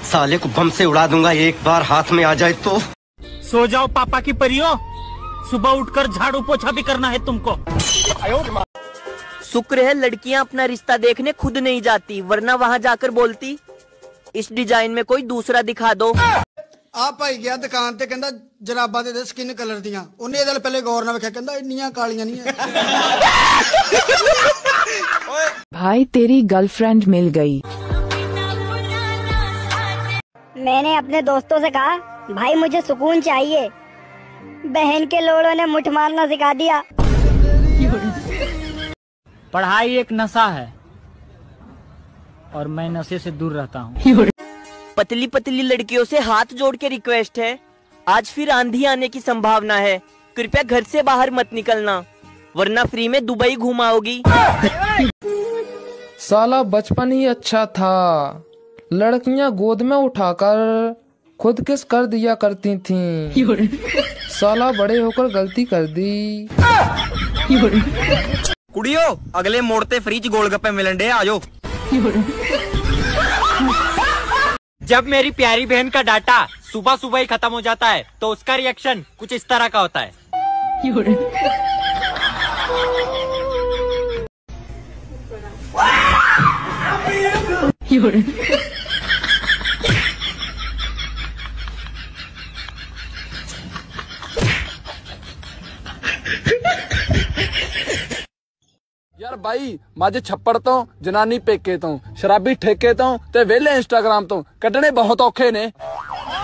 साले को बम से उड़ा दूंगा एक बार हाथ में आ जाए तो। सो जाओ पापा की परियों, सुबह उठकर झाड़ू पोछा भी करना है तुमको। शुक्र है लड़कियां अपना रिश्ता देखने खुद नहीं जाती, वरना वहां जाकर बोलती इस डिजाइन में कोई दूसरा दिखा दो। आप भाई गया दुकान ते कहंदा जराबा दे स्किन कलर दियां, उन्हें इहदे पहले गौर ना वेख्या, कहंदा इन्नियां कालियां नहीं है। भाई तेरी गर्लफ्रेंड मिल गई। मैंने अपने दोस्तों से कहा भाई मुझे सुकून चाहिए, बहन के लोड़ों ने मुठ मारना सिखा दिया। पढ़ाई एक नशा है और मैं नशे से दूर रहता हूँ। पतली पतली लड़कियों से हाथ जोड़ के रिक्वेस्ट है, आज फिर आंधी आने की संभावना है, कृपया घर से बाहर मत निकलना, वरना फ्री में दुबई घुमाओगी। साला बचपन ही अच्छा था, लड़कियां गोद में उठाकर खुद किस कर दिया करती थीं। साला बड़े होकर गलती कर दी। कुड़ियो अगले मोड़ ते फ्री च गोलगप्पे मिलन डे, आजो। जब मेरी प्यारी बहन का डाटा सुबह सुबह ही खत्म हो जाता है तो उसका रिएक्शन कुछ इस तरह का होता है। यार भाई माझे छप्पड़ तो जनानी पेके तो शराबी ठेके तो ते वेले इंस्टाग्राम तो कटने बहुत औखे ने।